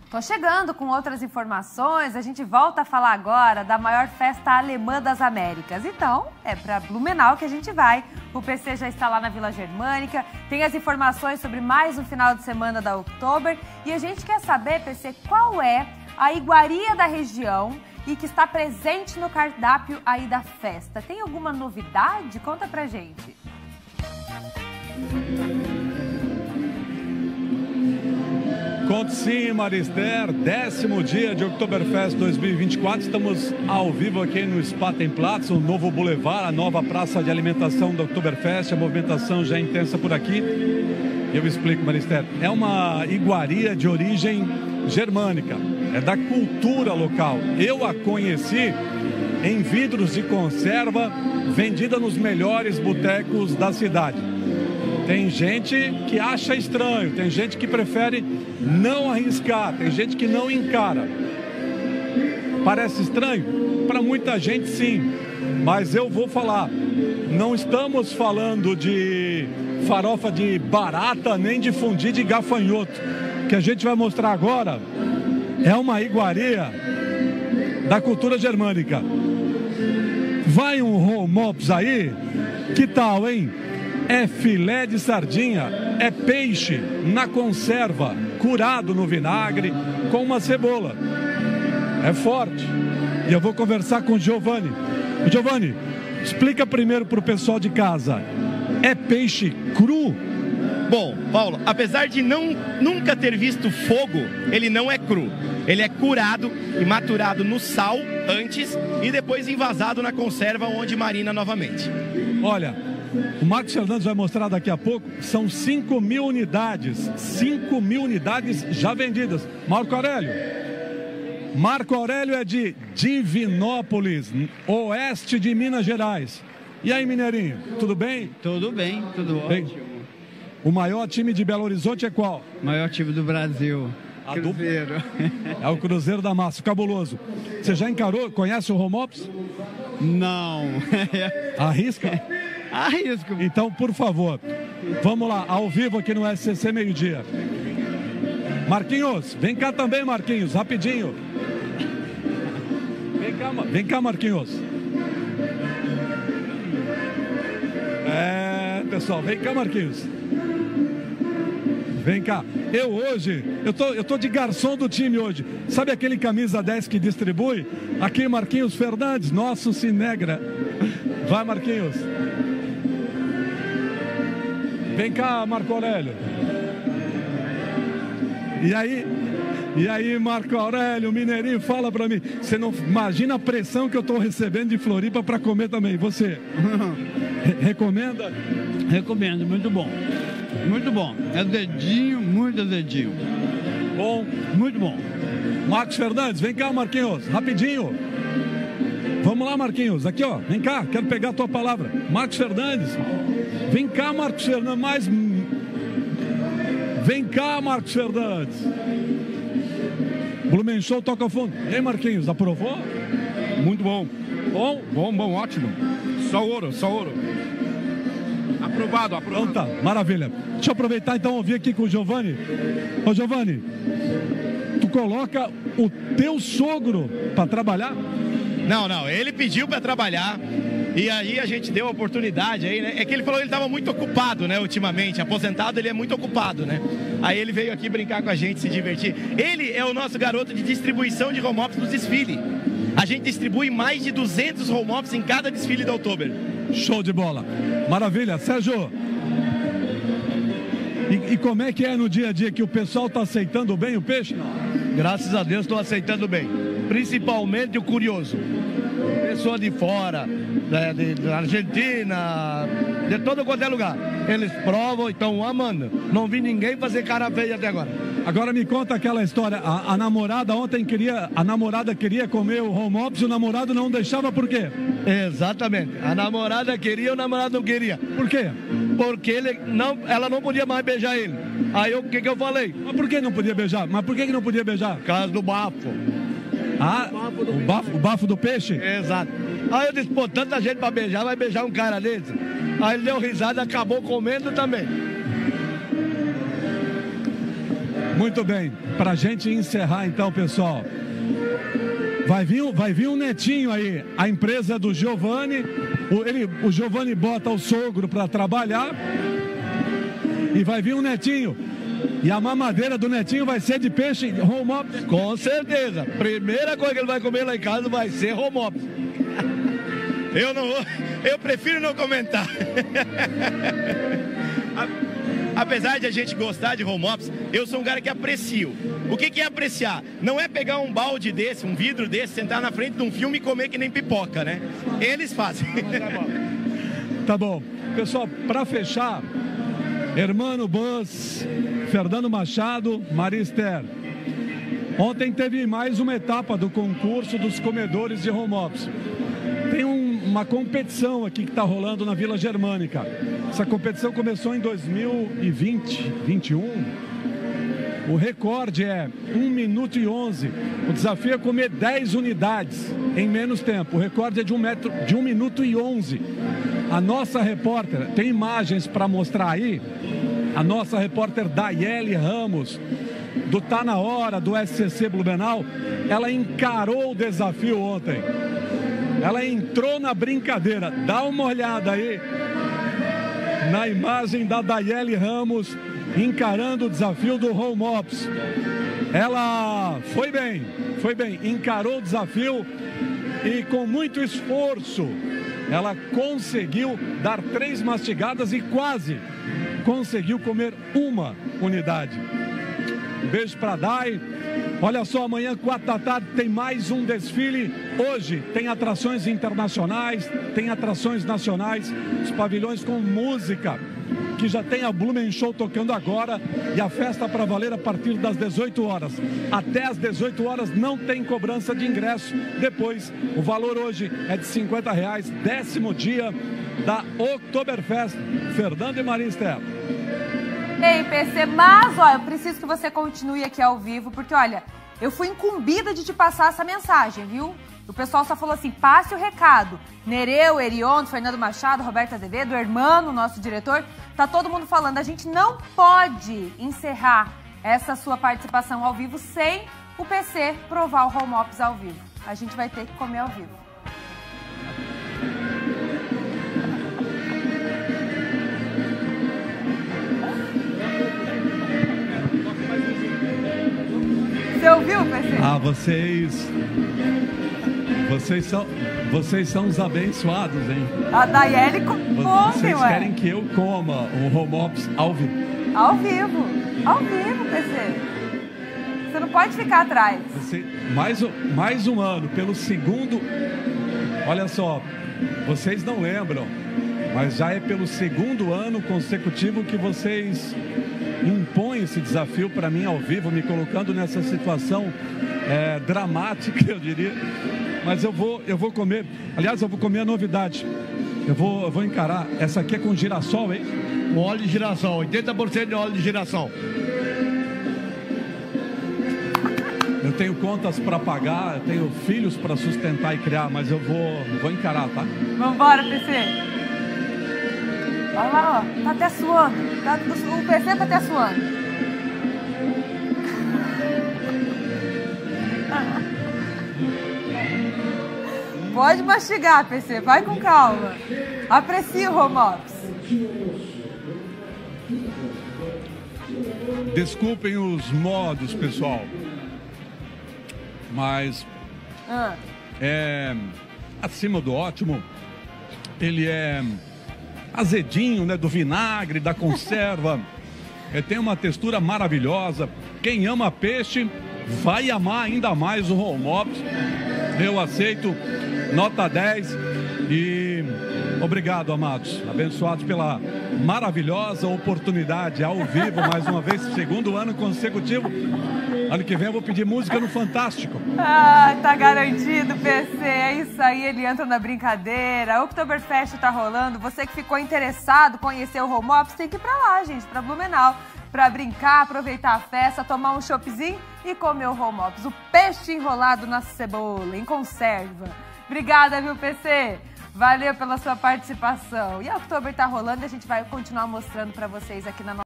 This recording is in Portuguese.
Tô chegando com outras informações. A gente volta a falar agora da maior festa alemã das Américas. Então, é para Blumenau que a gente vai. O PC já está lá na Vila Germânica. Tem as informações sobre mais um final de semana da Oktober. E a gente quer saber, PC, qual é a iguaria da região e que está presente no cardápio aí da festa. Tem alguma novidade? Conta pra gente. Conte sim, Marister, 10º dia de Oktoberfest 2024. Estamos ao vivo aqui no Spatenplatz, o novo boulevard, a nova praça de alimentação da Oktoberfest. A movimentação já é intensa por aqui. Eu explico, Marister. É uma iguaria de origem germânica, é da cultura local. Eu a conheci em vidros de conserva, vendida nos melhores botecos da cidade. Tem gente que acha estranho, tem gente que prefere não arriscar, tem gente que não encara. Parece estranho? Para muita gente, sim. Mas eu vou falar, não estamos falando de farofa de barata, nem de fundi de gafanhoto. O que a gente vai mostrar agora é uma iguaria da cultura germânica. Vai um romops aí? Que tal, hein? É filé de sardinha, é peixe na conserva, curado no vinagre, com uma cebola. É forte. E eu vou conversar com o Giovanni. Giovanni, explica primeiro para o pessoal de casa. É peixe cru? Bom, Paulo, apesar de nunca ter visto fogo, ele não é cru. Ele é curado e maturado no sal antes e depois envasado na conserva onde marina novamente. Olha, o Marcos Fernandes vai mostrar daqui a pouco, são 5.000 unidades, 5.000 unidades já vendidas. Marco Aurélio é de Divinópolis, oeste de Minas Gerais. E aí, Mineirinho, tudo bem? Tudo bem, tudo ótimo. O maior time de Belo Horizonte é qual? O maior time do Brasil. Cruzeiro. É o Cruzeiro da Massa, cabuloso. Você já encarou, conhece o romops? Não. Arrisca? Arrisco. Então, por favor, vamos lá, ao vivo aqui no SCC meio-dia. Marquinhos, vem cá também, Marquinhos, rapidinho. Vem cá, Marquinhos. Pessoal, vem cá, Marquinhos. Vem cá. Eu tô de garçom do time hoje. Sabe aquele camisa 10 que distribui? Aqui, Marquinhos Fernandes, nosso Cinegra. Vai, Marquinhos. Vem cá, Marco Aurélio. E aí, Marco Aurélio, Mineirinho, fala pra mim. Você não imagina a pressão que eu tô recebendo de Floripa pra comer também. Você recomenda? Recomendo, muito bom. Muito bom. É dedinho, muito dedinho. Bom. Muito bom. Marcos Fernandes, vem cá, Marquinhos, rapidinho. Vamos lá, Marquinhos, aqui ó, vem cá, quero pegar a tua palavra. Marcos Fernandes, vem cá, Marcos Fernandes, vem cá, Marcos Fernandes. Blumenau toca o fundo. E aí, Marquinhos, aprovou? Muito bom. Bom? Bom, ótimo. Só ouro. Aprovado. Então tá, maravilha. Deixa eu aproveitar então ouvir aqui com o Giovanni. Ô Giovanni, tu coloca o teu sogro para trabalhar? Não, ele pediu para trabalhar e aí a gente deu a oportunidade aí, né? É que ele falou que ele estava muito ocupado, né, ultimamente, aposentado, ele é muito ocupado, né? Aí ele veio aqui brincar com a gente, se divertir. Ele é o nosso garoto de distribuição de romops nos desfiles. A gente distribui mais de 200 romops em cada desfile da Oktober. Show de bola. Maravilha. Sérgio, e como é que é no dia a dia que o pessoal está aceitando bem o peixe? Graças a Deus estou aceitando bem. Principalmente o curioso. Pessoa de fora, da Argentina, de todo quanto é lugar. Eles provam e estão amando. Não vi ninguém fazer cara feia até agora. Agora me conta aquela história. A namorada ontem queria comer o romops e o namorado não deixava, por quê? Exatamente. A namorada queria, o namorado não queria. Por quê? Porque ela não podia mais beijar ele. Aí o que eu falei? Mas por que não podia beijar? Mas por que não podia beijar? Por causa do bafo. Ah, o bafo do peixe? Exato. Aí eu disse, pô, tanta gente pra beijar, vai beijar um cara desse? Aí ele deu risada e acabou comendo também. Muito bem, pra gente encerrar então, pessoal, vai vir um netinho aí, a empresa do Giovanni, o Giovanni bota o sogro pra trabalhar e vai vir um netinho. E a mamadeira do netinho vai ser de peixe home office? Com certeza. Primeira coisa que ele vai comer lá em casa vai ser home office. Eu prefiro não comentar. Apesar de a gente gostar de home office, eu sou um cara que aprecio. O que é apreciar? Não é pegar um balde desse, um vidro desse, sentar na frente de um filme e comer que nem pipoca, né? Eles fazem. Tá bom. Pessoal, para fechar, Hermano Buzz, Fernando Machado, Maria Esther. Ontem teve mais uma etapa do concurso dos comedores de home office. Tem uma competição aqui que está rolando na Vila Germânica. Essa competição começou em 2021. O recorde é 1 minuto e 11. O desafio é comer 10 unidades em menos tempo. O recorde é de 1 minuto e 11. A nossa repórter, tem imagens para mostrar aí? A nossa repórter Daiele Ramos, do Tá Na Hora, do SCC Blumenau, ela encarou o desafio ontem. Ela entrou na brincadeira. Dá uma olhada aí na imagem da Daiele Ramos encarando o desafio do home office. Ela foi bem, encarou o desafio e com muito esforço ela conseguiu dar 3 mastigadas e quase conseguiu comer 1 unidade. Um beijo para Dai. Olha só, amanhã, 4 da tarde, tem mais um desfile. Hoje tem atrações internacionais, tem atrações nacionais, os pavilhões com música, que já tem a Blumen Show tocando agora e a festa para valer a partir das 18 horas. Até as 18 horas não tem cobrança de ingresso. Depois, o valor hoje é de R$50, 10º dia da Oktoberfest. Fernando e Maria Esther. Ei, PC, mas, ó, eu preciso que você continue aqui ao vivo, porque, olha, eu fui incumbida de te passar essa mensagem, viu? O pessoal só falou assim, passe o recado. Nereu, Erion, Fernando Machado, Roberto Azevedo, Hermano, nosso diretor, tá todo mundo falando, a gente não pode encerrar essa sua participação ao vivo sem o PC provar o home office ao vivo. A gente vai ter que comer ao vivo. Você ouviu, PC? Ah, vocês são os abençoados, hein? A Daiele come, Vocês ué. querem que eu coma o home office ao vivo? Ao vivo, PC. Você não pode ficar atrás. Mais um ano, pelo segundo... Olha só, vocês não lembram, mas já é pelo segundo ano consecutivo que vocês impõem esse desafio para mim ao vivo, me colocando nessa situação dramática, eu diria. Mas eu vou comer, aliás, eu vou comer a novidade. Eu vou encarar. Essa aqui é com girassol, hein? Com óleo de girassol, 80% de óleo de girassol. Eu tenho contas para pagar, eu tenho filhos para sustentar e criar, mas eu vou encarar, tá? Vambora, PC. Olha lá, ó, tá até suando. O PC tá até suando. Pode mastigar, PC, vai com calma. Aprecia o home office. Desculpem os modos, pessoal, mas é acima do ótimo. Ele é azedinho, né, do vinagre, da conserva. Ele tem uma textura maravilhosa. Quem ama peixe vai amar ainda mais o home office. Eu aceito, nota 10 e obrigado, amados, abençoados pela maravilhosa oportunidade ao vivo, mais uma vez, segundo ano consecutivo. Ano que vem eu vou pedir música no Fantástico. Ah, tá garantido, PC. É isso aí, ele entra na brincadeira. A Oktoberfest tá rolando. Você que ficou interessado em conhecer o home office, tem que ir pra lá, gente, pra Blumenau. Pra brincar, aproveitar a festa, tomar um choppzinho e comer o home office. O peixe enrolado na cebola, em conserva. Obrigada, viu, PC? Valeu pela sua participação. E a Oktober tá rolando e a gente vai continuar mostrando pra vocês aqui na nossa